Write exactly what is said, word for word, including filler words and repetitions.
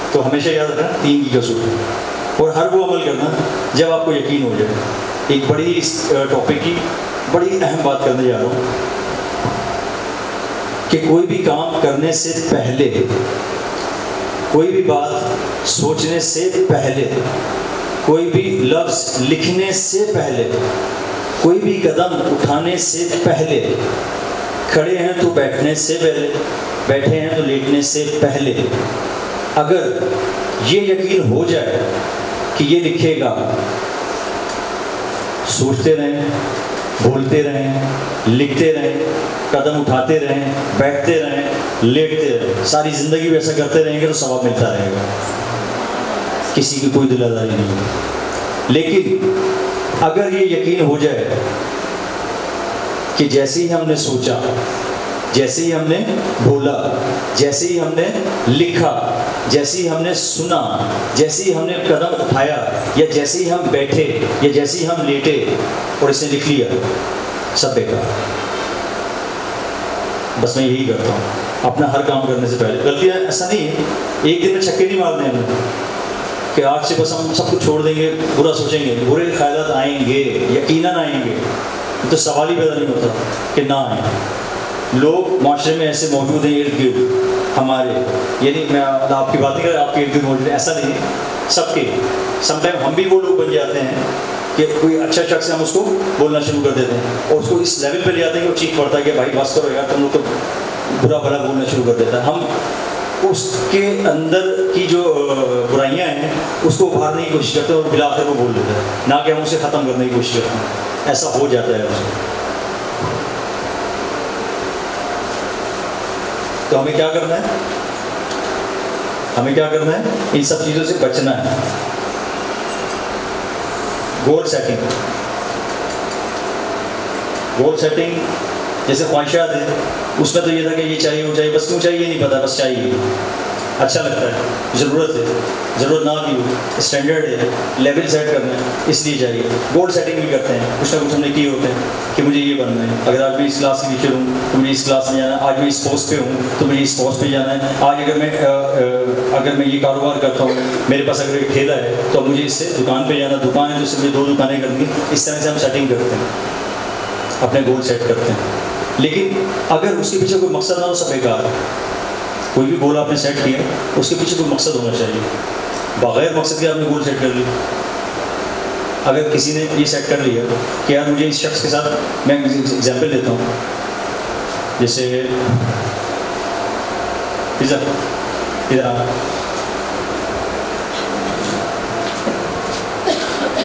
تو ہمیشہ یاد رکھنا تین کی قسم، اور ہر وہ عمل کرنا جب آپ کو یقین ہو جائے. ایک بڑی اس ٹاپک کی بڑی اہم بات کرنے جا رہا ہوں کہ کوئی بھی کام کرنے سے پہلے، کوئی بھی بات سوچنے سے پہلے، کوئی بھی لفظ لکھنے سے پہلے، کوئی بھی قدم اٹھانے سے پہلے، کھڑے ہیں تو بیٹھنے سے پہلے، بیٹھے ہیں تو لیٹنے سے پہلے، اگر یہ یقین ہو جائے کہ یہ لکھے گا، سوچتے رہیں، بولتے رہیں، لکھتے رہیں، قدم اٹھاتے رہیں، بیٹھتے رہیں، لیٹتے رہیں، ساری زندگی بھی ایسا کرتے رہیں گے تو ثواب ملتا رہے گا، کسی کی کوئی دل آزاری نہیں ہے. لیکن اگر یہ یقین ہو جائے کہ جیسے ہی ہم نے سوچا، جیسے ہی ہم نے بولا، جیسے ہی ہم نے لکھا، جیسے ہی ہم نے سنا، جیسے ہی ہم نے قدم اٹھایا، یا جیسے ہی ہم بیٹھے، یا جیسے ہی ہم لیٹے اور اسے لکھ لیا، سب بیکار. بس میں یہی کرتا ہوں اپنا ہر کام کرنے سے پہلے. غلطیاں ایسا نہیں ہے، ایک دن میں چھکے نہیں مارنے ہمیں کہ آج سے بس ہم سب کچھ چھوڑ دیں گے، برا سوچیں گے. برے خیالات آئیں گے، یقیناً آئیں گے، تو سوال ہی پیدا نہیں ہوتا کہ نہ آئیں. لوگ معاشرے میں ایسے موجود ہیں ارد گرد ہمارے، یعنی میں آپ کی بات نہیں کر رہا، آپ کے ارد گرد موجود ہیں، ایسا نہیں ہے، سب کے. سم ٹائم ہم بھی وہ لوگ بن جاتے ہیں کہ کوئی اچھا شخص ہے، ہم اس کو بولنا شروع کر دیتے ہیں اور اس کو اس لیول پہ لے آتے ہیں کہ وہ چیخ پڑتا ہے کہ بھائی بس کرو یار، تم لوگ تو برا بھلا بولنا شروع کر دیتا ہے. ہم اس کے اندر کی جو برائیاں ہیں اس کو ابھارنے کی کوشش کرتے ہیں اور بلا کر وہ بول دیتے ہیں، نہ کہ ہم اسے ختم کرنے کی کوشش کرتے ہیں. ایسا ہو جاتا ہے اس کو. تو ہمیں کیا کرنا ہے؟ ہمیں کیا کرنا ہے؟ ان سب چیزوں سے بچنا ہے. گول سیٹنگ، گول سیٹنگ جیسے خواہشات ہیں، اس میں تو یہ تھا کہ یہ چاہیے وہ چاہیے، بس کیوں چاہیے نہیں پتا، بس چاہیے، اچھا لگتا ہے، ضرورت ہے، ضرورت نہ بھی ہو، اسٹینڈرڈ ہے، لیول سیٹ کرنا ہے اس لیے چاہیے. گول سیٹنگ بھی کرتے ہیں، کچھ نہ کچھ ہم نے کیے ہوتے ہیں کہ مجھے یہ بننا ہے. اگر آج میں اس کلاس کے ٹیچر ہوں تو مجھے اس کلاس میں جانا ہے، آج میں اس پوسٹ پہ ہوں تو مجھے اس پوسٹ پہ جانا ہے. آج اگر میں اگر میں یہ کاروبار کرتا ہوں، میرے پاس اگر ایک ٹھیلا ہے تو مجھے اس سے دکان پہ جانا، دکان ہے تو اس سے مجھے دو دکانیں کرنی. اس طرح سے ہم سیٹنگ کرتے ہیں، اپنے گول سیٹ کرتے ہیں. لیکن اگر اس کے پیچھے کوئی مقصد نہ ہو، سب بیکار ہے. کوئی بھی گول آپ نے سیٹ کیا اس کے پیچھے کوئی مقصد ہونا چاہیے. بغیر مقصد کے آپ نے گول سیٹ کر لیا. اگر کسی نے یہ سیٹ کر لیا کہ یار مجھے اس شخص کے ساتھ، میں ایگزامپل دیتا ہوں، جیسے ادھر